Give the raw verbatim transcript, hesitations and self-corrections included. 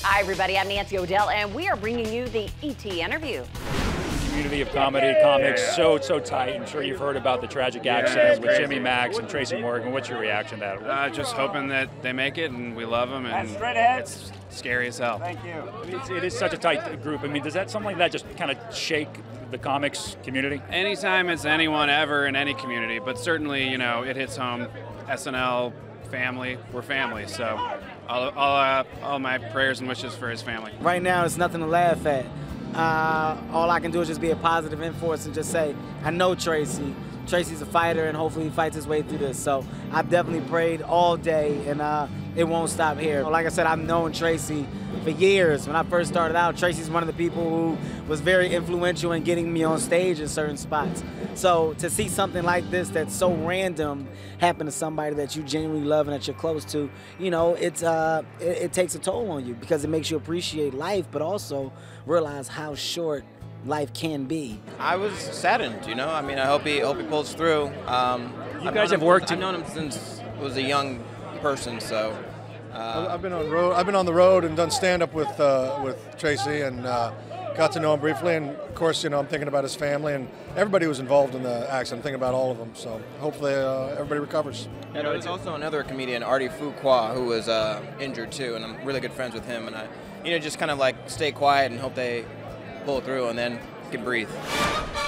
Hi, everybody. I'm Nancy O'Dell, and we are bringing you the E T interview. Community of comedy, comics, yeah. so, so tight. I'm sure you've heard about the tragic accident yeah, with Jimmy Max and Tracy Morgan. What's your reaction to that? Uh, just hoping that they make it, and we love them, and it's scary as hell. Thank you. It's, it is such a tight group. I mean, does that something like that just kind of shake the comics community? Anytime it's anyone ever in any community, but certainly, you know, it hits home. S N L, family, we're family, so all, all, uh, all my prayers and wishes for his family. Right now, it's nothing to laugh at. Uh, all I can do is just be a positive influence and just say, I know Tracy. Tracy's a fighter, and hopefully he fights his way through this. So I've definitely prayed all day, and uh, it won't stop here. Like I said, I've known Tracy for years. When I first started out, Tracy's one of the people who was very influential in getting me on stage in certain spots. So to see something like this that's so random happen to somebody that you genuinely love and that you're close to, you know, it's, uh, it, it takes a toll on you because it makes you appreciate life, but also realize how short life can be. I was saddened, you know. I mean, I hope he hope he pulls through. Um, you I've guys have him, worked. I've known him since I was a young person, so. Uh, I've been on road. I've been on the road and done stand-up with uh, with Tracy, and uh, got to know him briefly. And of course, you know, I'm thinking about his family and everybody who was involved in the accident. I'm thinking about all of them. So hopefully, uh, everybody recovers. You know, there's also another comedian, Artie Fuqua, who was uh, injured too, and I'm really good friends with him. And I, you know, just kind of like stay quiet and hope they pull through, and then can breathe.